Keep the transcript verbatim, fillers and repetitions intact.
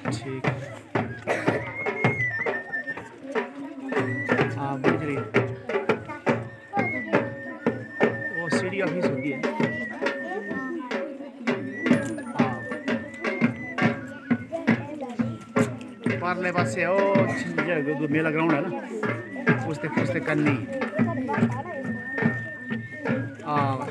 ठीक है। हाँ बुझ रही है, वो सीडी ऑफिस होती है। हाँ पारले पास से वो मेला ग्राउंड है ना, उसते उसते करनी। हाँ